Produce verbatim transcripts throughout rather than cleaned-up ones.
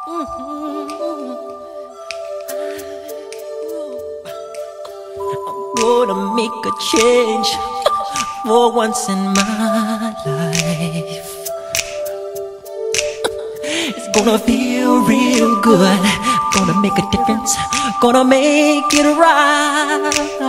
Gonna make a change for once in my life. It's gonna feel real good. Gonna make a difference. Gonna make it right.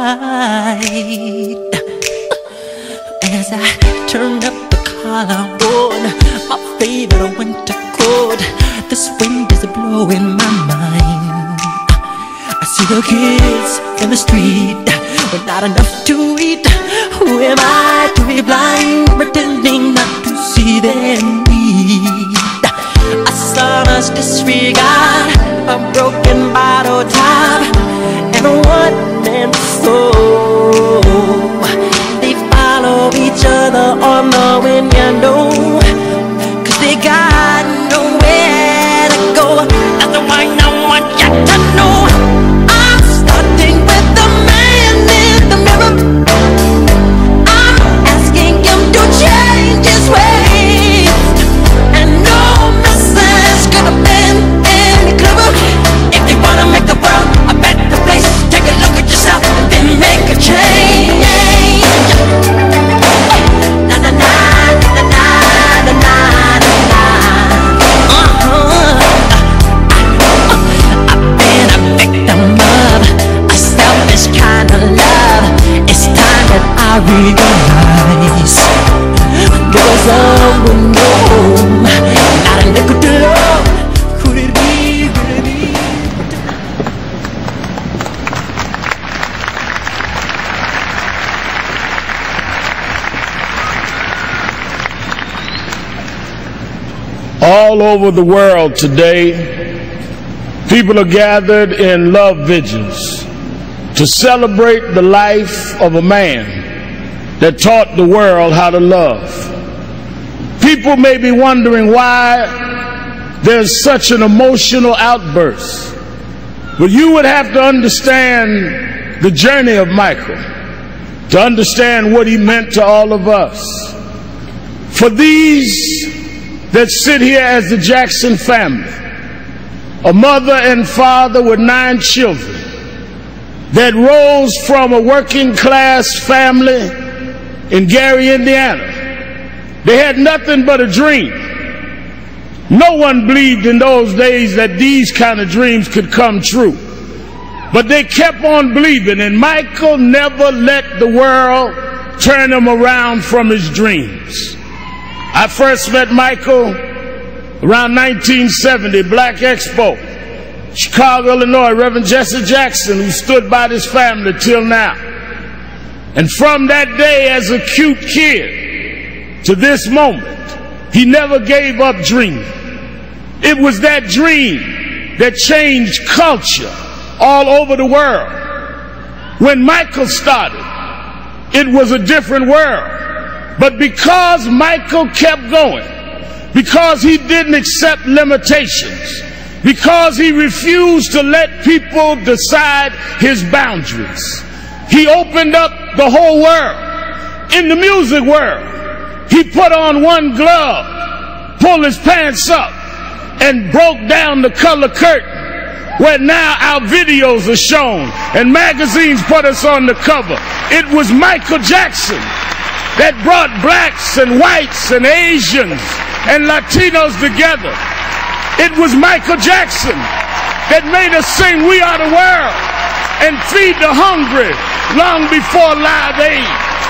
As I turn up the collar on my favorite winter coat, this wind is blowing my mind. I see the kids in the street with not enough to eat. Who am I to be blind, pretending not to see their need? A sonorous disregard, a broken bottle top, and a one-man soul. They follow each other on the wind, you know, 'cause they got nowhere to go. That's the one I want you to know. I'm starting with the man in the mirror. I'm asking him to change his ways, and no message could have been any clearer. If you wanna make the world a better place, take a look at yourself and then make a change. Na na na na na na na na na. Uh-huh. I've been a victim of a selfish kind of love. It's time that I realize there's someone home, not a nickel to love. Could it be, could it be? All over the world today, people are gathered in love vigils to celebrate the life of a man that taught the world how to love. People may be wondering why there's such an emotional outburst, but you would have to understand the journey of Michael to understand what he meant to all of us. For these that sit here as the Jackson family, a mother and father with nine children that rose from a working class family in Gary, Indiana. They had nothing but a dream. No one believed in those days that these kind of dreams could come true. But they kept on believing, and Michael never let the world turn him around from his dreams. I first met Michael around nineteen seventy, Black Expo, Chicago, Illinois, Reverend Jesse Jackson, who stood by this family till now. And from that day, as a cute kid to this moment, he never gave up dreaming. It was that dream that changed culture all over the world. When Michael started, it was a different world. But because Michael kept going, because he didn't accept limitations, because he refused to let people decide his boundaries, he opened up the whole world. In the music world, he put on one glove, pulled his pants up, and broke down the color curtain, where now our videos are shown and magazines put us on the cover. It was Michael Jackson that brought blacks and whites and Asians and Latinos together. It was Michael Jackson that made us sing "We Are the World" and feed the hungry long before Live Aid.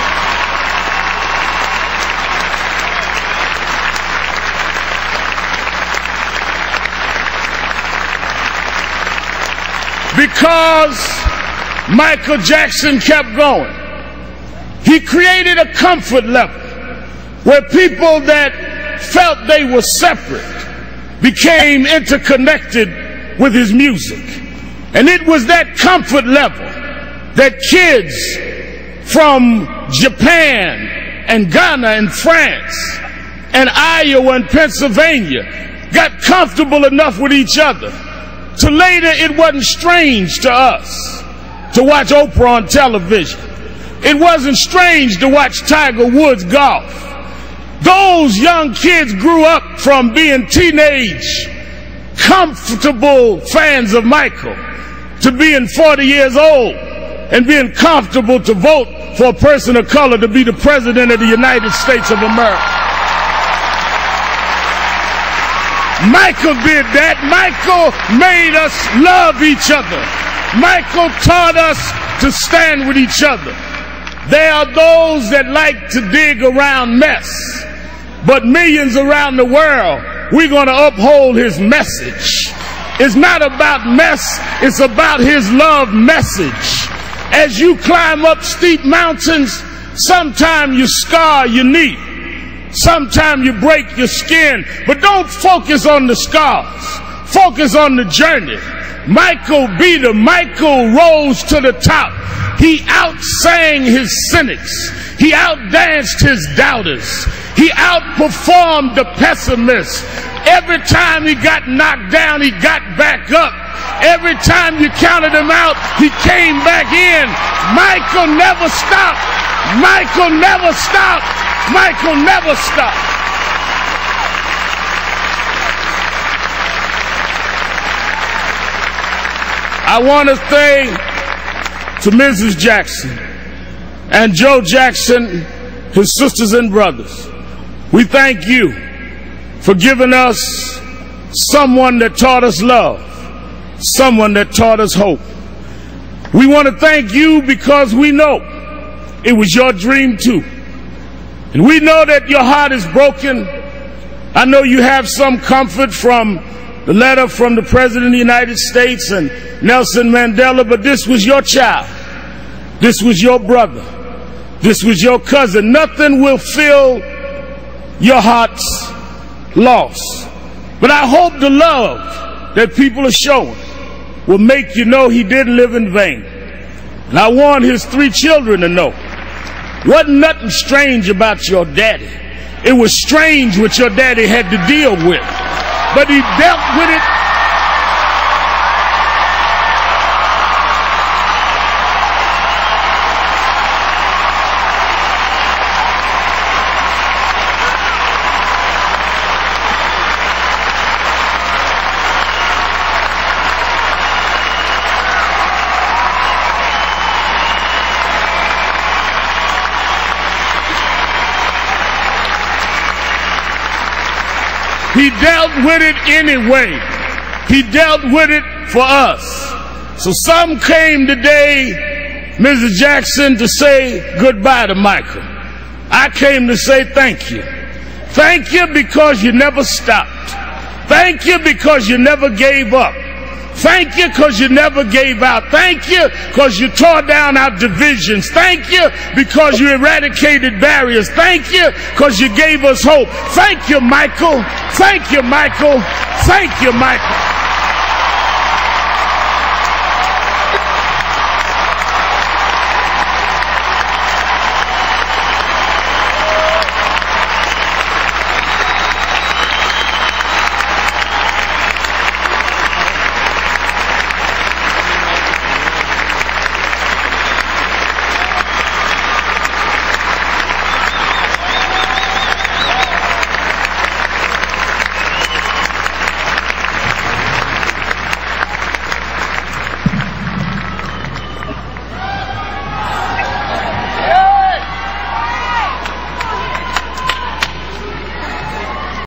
Because Michael Jackson kept going, he created a comfort level where people that felt they were separate became interconnected with his music. And it was that comfort level that kids from Japan and Ghana and France and Iowa and Pennsylvania got comfortable enough with each other to later it wasn't strange to us to watch Oprah on television. It wasn't strange to watch Tiger Woods golf. Those young kids grew up from being teenage comfortable fans of Michael to being forty years old and being comfortable to vote for a person of color to be the president of the United States of America. Michael did that. Michael made us love each other. Michael taught us to stand with each other. There are those that like to dig around mess, but millions around the world, we're going to uphold his message. It's not about mess, it's about his love message. As you climb up steep mountains, sometimes you scar your knee, sometimes you break your skin, but don't focus on the scars, focus on the journey. Michael Beater, Michael rose to the top. He outsang his cynics. He outdanced his doubters. He outperformed the pessimists. Every time he got knocked down, he got back up. Every time you counted him out, he came back in. Michael never stopped. Michael never stopped. Michael never stopped. I want to thank to Missus Jackson and Joe Jackson, his sisters and brothers. We thank you for giving us someone that taught us love, someone that taught us hope. We want to thank you because we know it was your dream too. And we know that your heart is broken. I know you have some comfort from the letter from the President of the United States and Nelson Mandela, but this was your child. This was your brother. This was your cousin. Nothing will fill your heart's loss. But I hope the love that people are showing will make you know he didn't live in vain. And I want his three children to know, wasn't nothing strange about your daddy. It was strange what your daddy had to deal with. But he dealt with it. He dealt with it anyway. He dealt with it for us. So some came today, Missus Jackson, to say goodbye to Michael. I came to say thank you. Thank you because you never stopped. Thank you because you never gave up. Thank you because you never gave out. Thank you because you tore down our divisions. Thank you because you eradicated barriers. Thank you because you gave us hope. Thank you, Michael. Thank you, Michael. Thank you, Michael.